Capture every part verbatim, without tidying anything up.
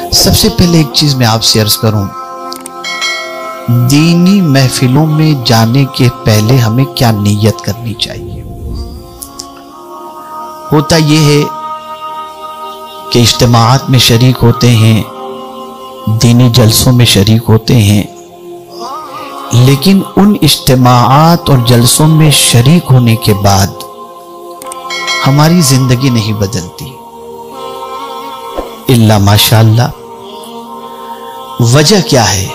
سب سے پہلے ایک چیز میں آپ سے عرض کروں، دینی محفلوں میں جانے کے پہلے ہمیں کیا نیت کرنی چاہیے؟ ہوتا یہ ہے کہ اجتماعات میں شریک ہوتے ہیں، دینی جلسوں میں شریک ہوتے ہیں، لیکن ان اجتماعات اور جلسوں میں شریک ہونے کے بعد ہماری زندگی نہیں بدلتی الا ماشاءاللہ۔ وجہ کیا ہے؟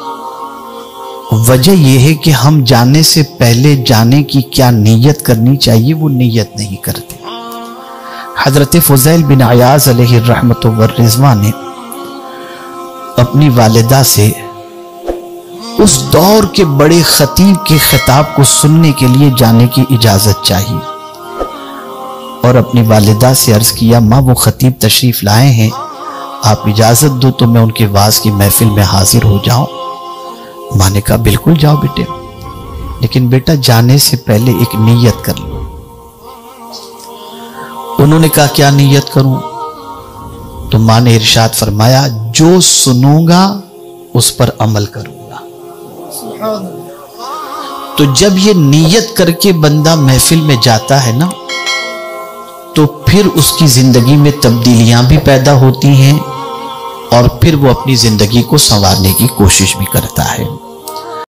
وجہ یہ ہے کہ ہم جانے سے پہلے جانے کی کیا نیت کرنی چاہیے وہ نیت نہیں کرتے۔ حضرت فضیل بن عیاض علیہ الرحمت والرضوان نے اپنی والدہ سے اس دور کے بڑے خطیب کے خطاب کو سننے کے لیے جانے کی اجازت چاہی اور اپنی والدہ سے عرض کیا، ماں وہ خطیب تشریف لائے ہیں، آپ اجازت دو تو میں ان کے وعظ کی محفل میں حاضر ہو جاؤں۔ ماں نے کہا بالکل جاؤ بیٹے، لیکن بیٹا جانے سے پہلے ایک نیت کر لو۔ انہوں نے کہا کیا نیت کروں؟ تو ماں نے ارشاد فرمایا، جو سنوں گا اس پر عمل کروں گا۔ تو جب یہ نیت کر کے بندہ محفل میں جاتا ہے نا، تو پھر اس کی زندگی میں تبدیلیاں بھی پیدا ہوتی ہیں اور پھر وہ اپنی زندگی کو سنوارنے کی کوشش بھی کرتا ہے۔